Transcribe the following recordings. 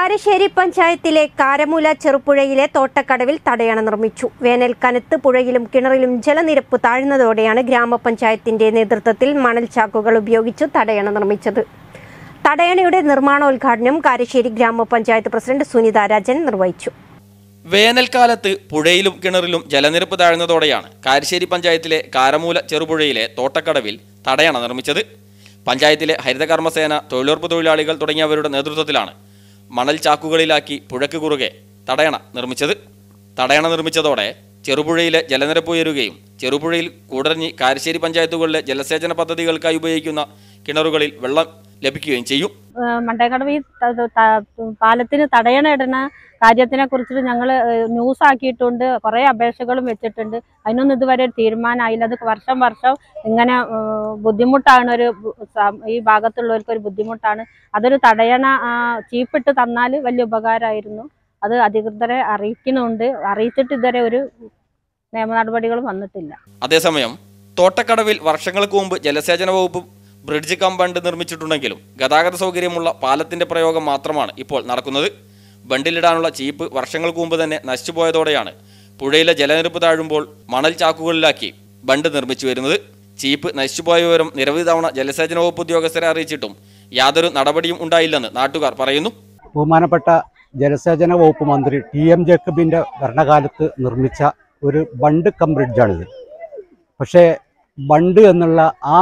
കാരശ്ശേരി പഞ്ചായത്തിലെ കാരമൂല ചെറുപുഴയിലെ തോട്ടക്കടവിൽ തടയണ നിർമ്മിച്ചു. വേനൽ കനത്ത് പുഴയിലും കിണറിലും ജലനിരപ്പ് താഴ്ന്നതോടെയാണ് ഗ്രാമപഞ്ചായത്തിന്റെ നേതൃത്വത്തിൽ മണൽ ചാക്കുകൾ ഉപയോഗിച്ച് തടയണ നിർമ്മിച്ചത്. തടയണയുടെ നിർമ്മാണോദ്ഘാടനം കാരശ്ശേരി ഗ്രാമപഞ്ചായത്ത് പ്രസിഡന്റ് സുനിത രാജൻ നിർവഹിച്ചു. വേനൽക്കാലത്ത് പുഴയിലും കിണറിലും ജലനിരപ്പ് താഴ്ന്നതോടെയാണ് കാരശ്ശേരി പഞ്ചായത്തിലെ കാരമൂല ചെറുപുഴയിലെ തോട്ടക്കടവിൽ തടയണ നിർമ്മിച്ചത്. പഞ്ചായത്തിലെ ഹരിതകർമ്മസേന, തൊഴിലുറപ്പ് തൊഴിലാളികൾ തുടങ്ങിയവരുടെ നേതൃത്വത്തിലാണ് മണൽ ചാക്കുകളിലാക്കി പുഴയ്ക്ക് കുറുകെ തടയണ നിർമ്മിച്ചത്. തടയണ നിർമ്മിച്ചതോടെ ചെറുപുഴയിലെ ജലനിരപ്പ് ഉയരുകയും ചെറുപുഴയിൽ കൂടരഞ്ഞി, കാരശ്ശേരി പഞ്ചായത്തുകളിലെ ജലസേചന പദ്ധതികൾക്കായി ഉപയോഗിക്കുന്ന കിണറുകളിൽ വെള്ളം ലഭിക്കുകയും ചെയ്യും. മണ്ടേക്കടവ് ഈ പാലത്തിന് തടയണ ഇടുന്ന കാര്യത്തിനെ കുറിച്ചിട്ട് ഞങ്ങൾ ന്യൂസ് ആക്കിയിട്ടുണ്ട്. കുറേ അപേക്ഷകളും വെച്ചിട്ടുണ്ട്. അതിനൊന്നും ഇതുവരെ ഒരു തീരുമാനമായില്ല. അത് വർഷം ഇങ്ങനെ ബുദ്ധിമുട്ടാണ്. ഈ ഭാഗത്തുള്ളവർക്ക് ഒരു ബുദ്ധിമുട്ടാണ്. അതൊരു തടയണ ചീപ്പിട്ട് തന്നാൽ വലിയ ഉപകാരമായിരുന്നു. അത് അധികൃതരെ അറിയിക്കുന്നുണ്ട്. അറിയിച്ചിട്ട് ഇതുവരെ ഒരു നിയമ നടപടികളും വന്നിട്ടില്ല. അതേസമയം തോട്ടക്കടവിൽ വർഷങ്ങൾക്ക് മുമ്പ് ജലസേചന വകുപ്പ് ബ്രിഡ്ജ് ബണ്ട് നിർമ്മിച്ചിട്ടുണ്ടെങ്കിലും ഗതാഗത സൗകര്യമുള്ള പാലത്തിന്റെ പ്രയോഗം മാത്രമാണ് ഇപ്പോൾ നടക്കുന്നത്. ബണ്ടിലിടാനുള്ള ചീപ്പ് വർഷങ്ങൾക്ക് മുമ്പ് തന്നെ നശിച്ചുപോയതോടെയാണ് പുഴയിലെ ജലനിരപ്പ് താഴുമ്പോൾ മണൽ ചാക്കുകളിലാക്കി ബണ്ട് നിർമ്മിച്ചു വരുന്നത്. ചീപ്പ് നശിച്ചുപോയ വിവരം നിരവധി തവണ ജലസേചന വകുപ്പ് ഉദ്യോഗസ്ഥരെ അറിയിച്ചിട്ടും യാതൊരു നടപടിയും ഉണ്ടായില്ലെന്ന് നാട്ടുകാർ പറയുന്നു. ബഹുമാനപ്പെട്ട ജലസേചന വകുപ്പ് മന്ത്രി TM ജേക്കബിൻ്റെ ഭരണകാലത്ത് നിർമ്മിച്ച ഒരു ബണ്ട് കം ബ്രിഡ്ജാണിത്. പക്ഷേ ബണ്ട് എന്നുള്ള ആ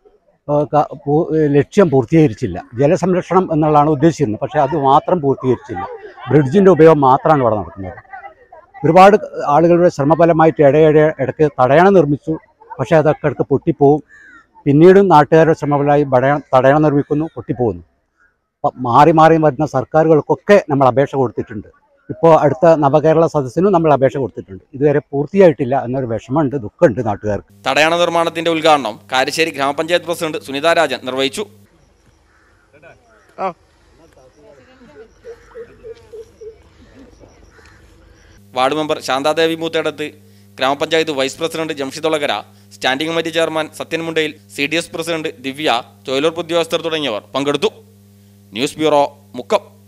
ലക്ഷ്യം പൂർത്തീകരിച്ചില്ല. ജലസംരക്ഷണം എന്നുള്ളതാണ് ഉദ്ദേശിക്കുന്നത്. പക്ഷേ അത് മാത്രം പൂർത്തീകരിച്ചില്ല. ബ്രിഡ്ജിൻ്റെ ഉപയോഗം മാത്രമാണ് ഇവിടെ നടക്കുന്നത്. ഒരുപാട് ആളുകളുടെ ശ്രമഫലമായിട്ട് ഇടയ്ക്ക് തടയണ നിർമ്മിച്ചു. പക്ഷേ അതൊക്കെ അടുത്ത് പൊട്ടിപ്പോവും. പിന്നീടും നാട്ടുകാരുടെ ശ്രമഫലമായി തടയണ നിർമ്മിക്കുന്നു, പൊട്ടിപ്പോകുന്നു. മാറി വരുന്ന സർക്കാരുകൾക്കൊക്കെ നമ്മൾ അപേക്ഷ കൊടുത്തിട്ടുണ്ട്. ഇപ്പോൾ അടുത്ത നവകേരള സദസ്സിനും നമ്മൾ അപേക്ഷ കൊടുത്തിട്ടുണ്ട്. ഇതുവരെ പൂർത്തിയായിട്ടില്ല എന്നൊരു വിഷമമുണ്ട്, ദുഃഖമുണ്ട് നാട്ടുകാർക്ക്. തടയണ നിർമ്മാണത്തിന്റെ ഉദ്ഘാടനം കാരശ്ശേരി ഗ്രാമപഞ്ചായത്ത് പ്രസിഡന്റ് സുനിത രാജൻ നിർവഹിച്ചു. വാർഡ് മെമ്പർ ശാന്താദേവി മൂത്തേടത്ത്, ഗ്രാമപഞ്ചായത്ത് vice president Jamshid Olakara, standing committee chairman Sathyan Mundayil, CDS president Divya, തൊഴിലുറപ്പ് ഉദ്യോഗസ്ഥർ തുടങ്ങിയവർ പങ്കെടുത്തു. News bureau, Mukkam.